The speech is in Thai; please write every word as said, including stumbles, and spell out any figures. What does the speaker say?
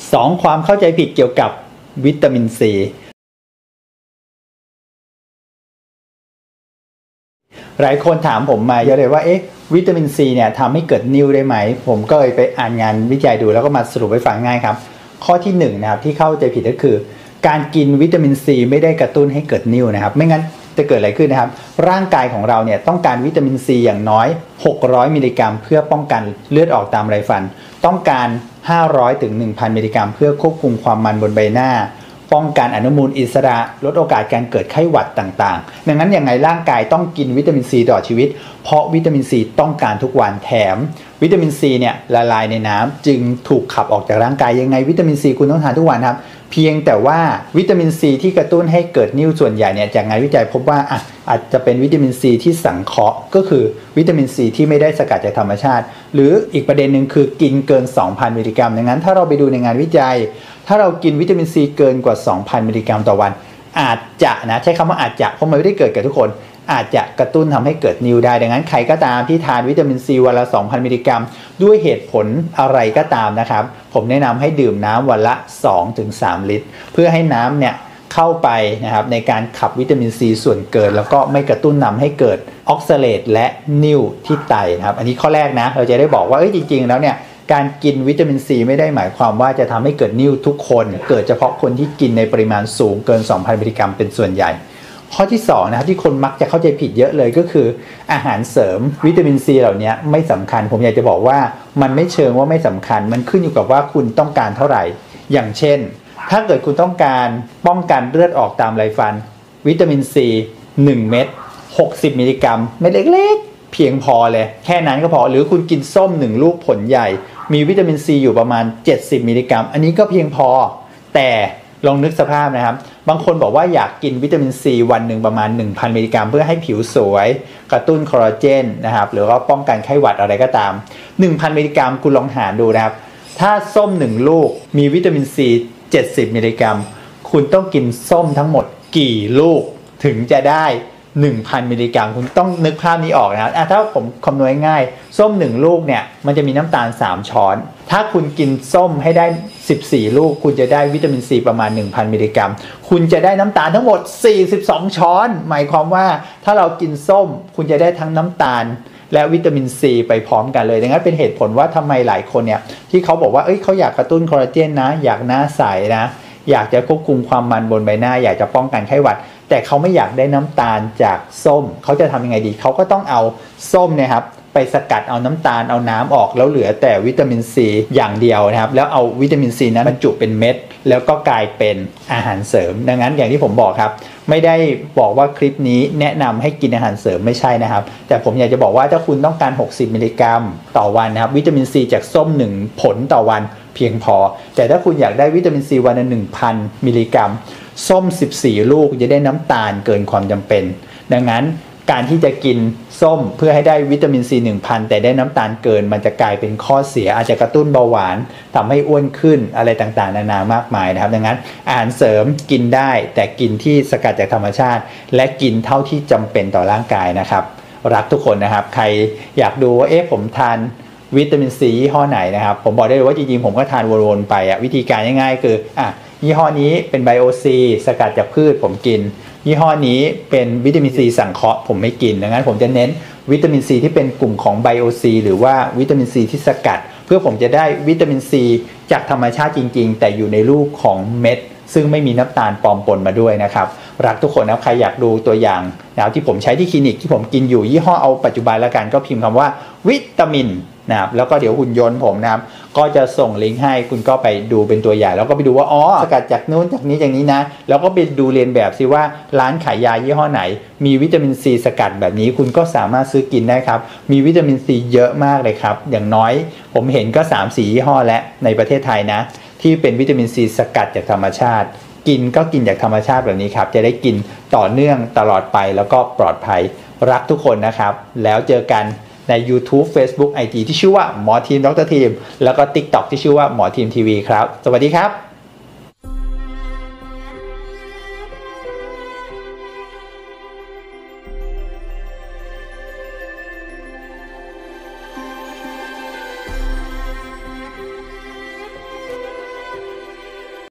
สองความเข้าใจผิดเกี่ยวกับวิตามินซีหลายคนถามผมมาเยอะเลยว่าเอ๊ะวิตามินซีเนี่ยทำให้เกิดนิ่วได้ไหมผมก็เลยไปอ่านงานวิจัยดูแล้วก็มาสรุปให้ฟังง่ายครับข้อที่หนึ่งนะครับที่เข้าใจผิดก็คือการกินวิตามินซีไม่ได้กระตุ้นให้เกิดนิ่วนะครับไม่งั้นจะเกิดอะไรขึ้นนะครับร่างกายของเราเนี่ยต้องการวิตามินซีอย่างน้อยหกร้อยมิลลิกรัมเพื่อป้องกันเลือดออกตามไรฟันต้องการห้าร้อยถึง หนึ่งพัน มิลลิกรัมเพื่อควบคุมความมันบนใบหน้าป้องกันอนุมูลอิสระลดโอกาสการเกิดไข้หวัดต่างๆดังนั้นยังไงร่างกายต้องกินวิตามินซีตลอดชีวิตเพราะวิตามินซีต้องการทุกวันแถมวิตามินซีเนี่ยละลายในน้ำจึงถูกขับออกจากร่างกายยังไงวิตามินซีคุณต้องทานทุกวันครับเพียงแต่ว่าวิตามินซีที่กระตุ้นให้เกิดนิ่วส่วนใหญ่เนี่ยจากงานวิจัยพบว่าอ่ะอาจจะเป็นวิตามินซีที่สังเคราะห์ก็คือวิตามินซีที่ไม่ได้สกัดจากธรรมชาติหรืออีกประเด็นหนึ่งคือกินเกิน สองพัน มิลลิกรัมดังนั้นถ้าเราไปดูในงานวิจัยถ้าเรากินวิตามินซีเกินกว่า สองพัน มิลลิกรัมต่อวันอาจจะนะใช้คำว่าอาจจะเพราะมันไม่ได้เกิดกับทุกคนอาจจะกระตุ้นทำให้เกิดนิ่วได้ดังนั้นใครก็ตามที่ทานวิตามินซีวันละ สองพัน มิลลิกรัมด้วยเหตุผลอะไรก็ตามนะครับผมแนะนำให้ดื่มน้ำวันละ สองถึงสาม ลิตรเพื่อให้น้ำเนี่ยเข้าไปนะครับในการขับวิตามินซีส่วนเกินแล้วก็ไม่กระตุ้นนำให้เกิดออกซาเลตและนิ่วที่ไตนะครับอันนี้ข้อแรกนะเราจะได้บอกว่าเอ้ยจริงๆแล้วเนี่ยการกินวิตามินซีไม่ได้หมายความว่าจะทำให้เกิดนิ่วทุกคนเกิดเฉพาะคนที่กินในปริมาณสูงเกิน สองพัน มิลลิกรัมเป็นส่วนใหญ่ข้อที่สองนะครับที่คนมักจะเข้าใจผิดเยอะเลยก็คืออาหารเสริมวิตามินซีเหล่านี้ไม่สำคัญผมอยากจะบอกว่ามันไม่เชิงว่าไม่สำคัญมันขึ้นอยู่กับว่าคุณต้องการเท่าไหร่อย่างเช่นถ้าเกิดคุณต้องการป้องกันเลือดออกตามไรฟันวิตามินซีหนึ่งเม็ดหกสิบมิลลิกรัมเม็ดเล็กๆเพียงพอเลยแค่นั้นก็พอหรือคุณกินส้มหนึ่งลูกผลใหญ่มีวิตามินซีอยู่ประมาณเจ็ดสิบมิลลิกรัมอันนี้ก็เพียงพอแต่ลองนึกสภาพนะครับบางคนบอกว่าอยากกินวิตามินซีวันหนึ่งประมาณ หนึ่งพัน มิลลิกรัมเพื่อให้ผิวสวยกระตุ้นคอลลาเจนนะครับหรือว่าป้องกันไข้หวัดอะไรก็ตาม หนึ่งพัน มิลลิกรัมคุณลองหารดูนะครับถ้าส้มหนึ่งลูกมีวิตามินซีเจ็ดสิบมิลลิกรัมคุณต้องกินส้มทั้งหมดกี่ลูกถึงจะได้ หนึ่งพัน มิลลิกรัมคุณต้องนึกภาพนี้ออกนะถ้าผมคำนวณง่ายๆส้มหนึ่งลูกเนี่ยมันจะมีน้ำตาลสามช้อนถ้าคุณกินส้มให้ได้สิบสี่ลูกคุณจะได้วิตามินซีประมาณ หนึ่งพัน มิลลิกรัมคุณจะได้น้ำตาลทั้งหมดสี่สิบสองช้อนหมายความว่าถ้าเรากินส้มคุณจะได้ทั้งน้ำตาลและวิตามินซีไปพร้อมกันเลยดังนั้นเป็นเหตุผลว่าทำไมหลายคนเนี่ยที่เขาบอกว่าเอ้ยเขาอยากกระตุ้นคอลลาเจนนะอยากหน้าใสนะอยากจะควบคุมความมันบนใบหน้าอยากจะป้องกันไข้หวัดแต่เขาไม่อยากได้น้ำตาลจากส้มเขาจะทำยังไงดีเขาก็ต้องเอาส้มเนี่ยครับไปสกัดเอาน้ำตาลเอาน้ำออกแล้วเหลือแต่วิตามินซีอย่างเดียวนะครับแล้วเอาวิตามินซีนั้นบรรจุเป็นเม็ดแล้วก็กลายเป็นอาหารเสริมดังนั้นอย่างที่ผมบอกครับไม่ได้บอกว่าคลิปนี้แนะนำให้กินอาหารเสริมไม่ใช่นะครับแต่ผมอยากจะบอกว่าถ้าคุณต้องการหกสิบมิลลิกรัมต่อวันนะครับวิตามินซีจากส้มหนึ่งผลต่อวันเพียงพอแต่ถ้าคุณอยากได้วิตามินซีวันละ หนึ่งพัน มิลลิกรัมส้มสิบสี่ลูกจะได้น้ำตาลเกินความจำเป็นดังนั้นการที่จะกินส้มเพื่อให้ได้วิตามินซี หนึ่งพัน แต่ได้น้ำตาลเกินมันจะกลายเป็นข้อเสียอาจจะกระตุ้นเบาหวานทำให้อ้วนขึ้นอะไรต่างๆนานามากมายนะครับดังนั้นอาหารเสริมกินได้แต่กินที่สกัดจากธรรมชาติและกินเท่าที่จำเป็นต่อร่างกายนะครับรักทุกคนนะครับใครอยากดูว่าเอ๊ะผมทานวิตามินซียี่ห้อไหนนะครับผมบอกได้เลยว่าจริงๆผมก็ทานวนๆไปอ่ะวิธีการง่ายๆคืออ่ะยี่ห้อนี้เป็นไบโอซีสกัดจากพืชผมกินยี่ห้อนี้เป็นวิตามินซีสังเคราะห์ผมไม่กินดังนั้นผมจะเน้นวิตามินซีที่เป็นกลุ่มของไบโอซีหรือว่าวิตามินซีที่สกัดเพื่อผมจะได้วิตามินซีจากธรรมชาติจริงๆแต่อยู่ในรูปของเม็ดซึ่งไม่มีน้ำตาลปลอมปนมาด้วยนะครับรักทุกคนนะใครอยากดูตัวอย่างนะที่ผมใช้ที่คลินิกที่ผมกินอยู่ยี่ห้อเอาปัจจุบันแล้วกันก็พิมพ์คำว่าวิตามินนะครับแล้วก็เดี๋ยวหุ่นยนต์ผมนะครับก็จะส่งลิงก์ให้คุณก็ไปดูเป็นตัวอย่างแล้วก็ไปดูว่าอ๋อสกัดจากนู้นจากนี้จากนี้นะแล้วก็ไปดูเรียนแบบซิว่าร้านขายยายี่ห้อไหนมีวิตามินซีสกัดแบบนี้คุณก็สามารถซื้อกินได้ครับมีวิตามินซีเยอะมากเลยครับอย่างน้อยผมเห็นก็ สามสี่ ยี่ห้อและในประเทศไทยนะที่เป็นวิตามินซีสกัดจากธรรมชาติกินก็กินจากธรรมชาติแบบนี้ครับจะได้กินต่อเนื่องตลอดไปแล้วก็ปลอดภัยรักทุกคนนะครับแล้วเจอกันใน YouTube Facebook ไอ จี ที่ชื่อว่าหมอทีมดรทีมแล้วก็ TikTok ที่ชื่อว่าหมอทีมทีวีครับสวัสดีครับ